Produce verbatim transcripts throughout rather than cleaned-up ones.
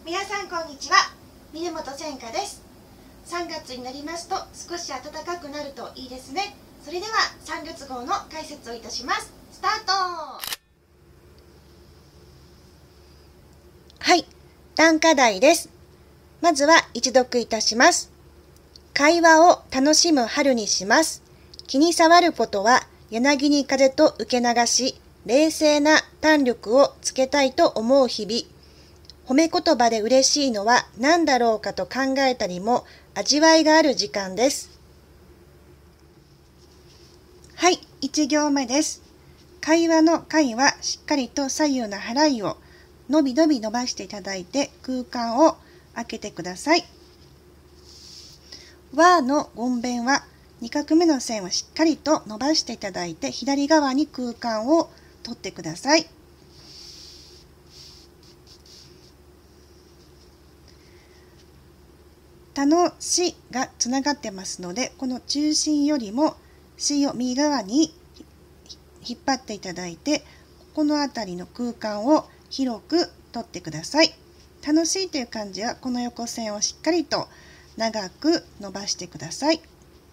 皆さんこんにちは、峰本千佳です。さんがつになりますと少し暖かくなるといいですね。それではさんがつ号の解説をいたします。スタート。はい、単課題です。まずは一読いたします。会話を楽しむ春にします。気に障ることは柳に風と受け流し、冷静な胆力をつけたいと思う日々。褒め言葉で嬉しいのは何だろうかと考えたりも味わいがある時間です。はい、いち行目です。会話の会はしっかりと左右の払いをのびのび伸ばしていただいて空間を空けてください。わの言弁はに画目の線をしっかりと伸ばしていただいて左側に空間を取ってください。たのしがつながってますので、この中心よりもしを右側に引っ張っていただいて、ここのあたりの空間を広く取ってください。楽しいという漢字はこの横線をしっかりと長く伸ばしてください。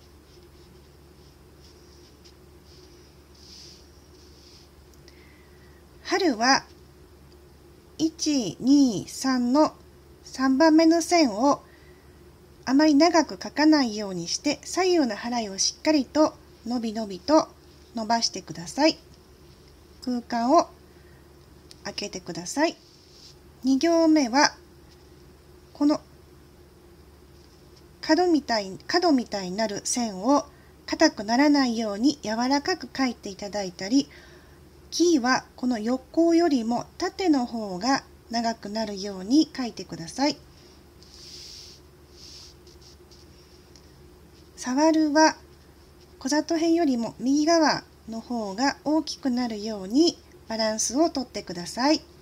春はいち、に、さんのさんばんめの線をあまり長く書かないようにして左右の払いをしっかりとのびのびと伸ばしてください。空間を空けてください。に行目はこの角みたい角みたいになる線を硬くならないように柔らかく書いていただいたり、キーはこの横よりも縦の方が長くなるように書いてください。触るは小里辺よりも右側の方が大きくなるようにバランスをとってください。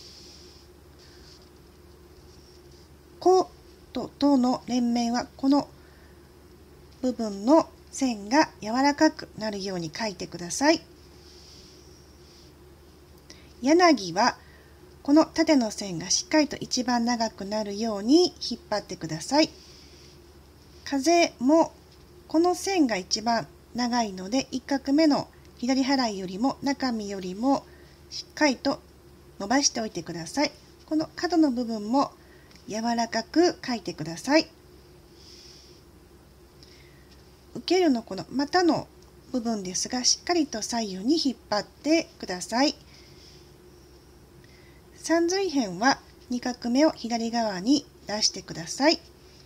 こととの連綿はこの部分の線が柔らかくなるように書いてください。柳はこの縦の線がしっかりと一番長くなるように引っ張ってください。風もこの線が一番長いのでいち画目の左払いよりも中身よりもしっかりと伸ばしておいてください。この角の部分も柔らかく書いてください。受けるのこの股の部分ですがしっかりと左右に引っ張ってください。三髄辺はに画目を左側に出してください。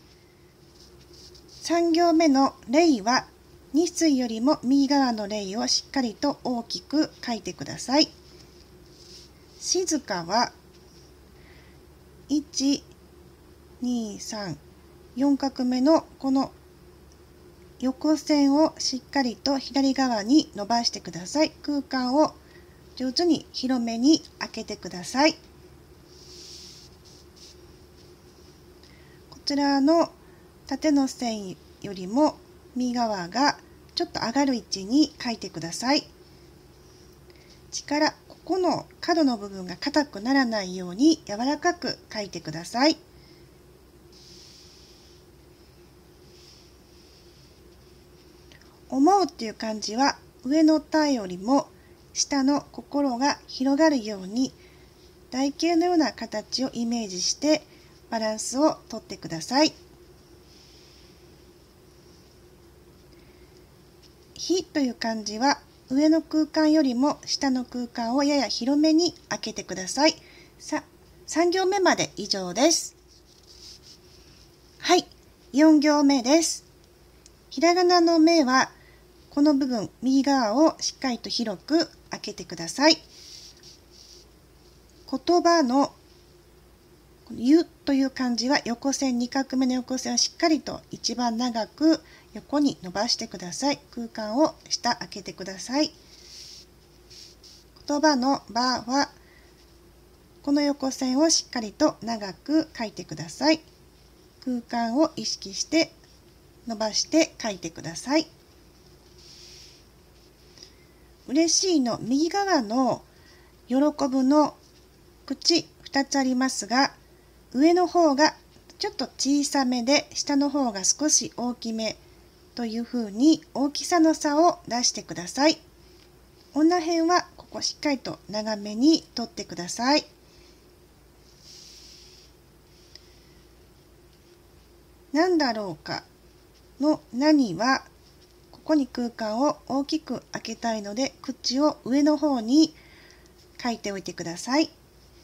さん行目の礼はに対よりも右側の礼をしっかりと大きく書いてください。静かはいち、に、さん、よん画目のこの横線をしっかりと左側に伸ばしてください。空間を上手に広めに開けてください。こちらの縦の線よりも右側がちょっと上がる位置に書いてください。力、ここの角の部分が硬くならないように柔らかく書いてください。思うっていう漢字は上の体よりも下の心が広がるように台形のような形をイメージしてバランスをとってください。日という漢字は上の空間よりも下の空間をやや広めに開けてください。さ、さん行目まで以上です。はい、よん行目です。ひらがなの目はこの部分右側をしっかりと広く開けてください。言葉のゆという漢字は横線に画目の横線をしっかりと一番長く横に伸ばしてください。空間を下開けてください。言葉のばはこの横線をしっかりと長く書いてください。空間を意識して伸ばして書いてください。嬉しいの右側の喜ぶの口ふたつありますが、 上の方がちょっと小さめで下の方が少し大きめというふうに大きさの差を出してください。女辺はここしっかりと長めに取ってください。何だろうかの何はここに空間を大きく開けたいので口を上の方に書いておいてください。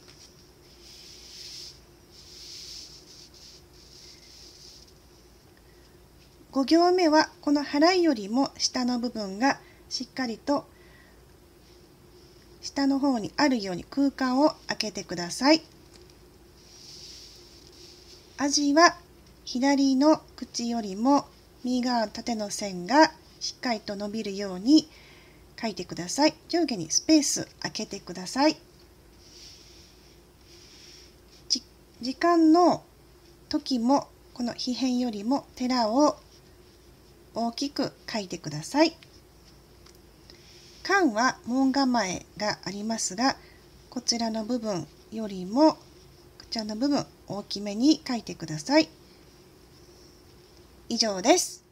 ご行目はこの払いよりも下の部分がしっかりと下の方にあるように空間を開けてください。味は左の口よりも右側の縦の線がしっかりと伸びるように書いてください。上下にスペース空けてください。時間の時もこの皮辺よりも寺を大きく書いてください。巻は門構えがありますが、こちらの部分よりもこちらの部分大きめに書いてください。以上です。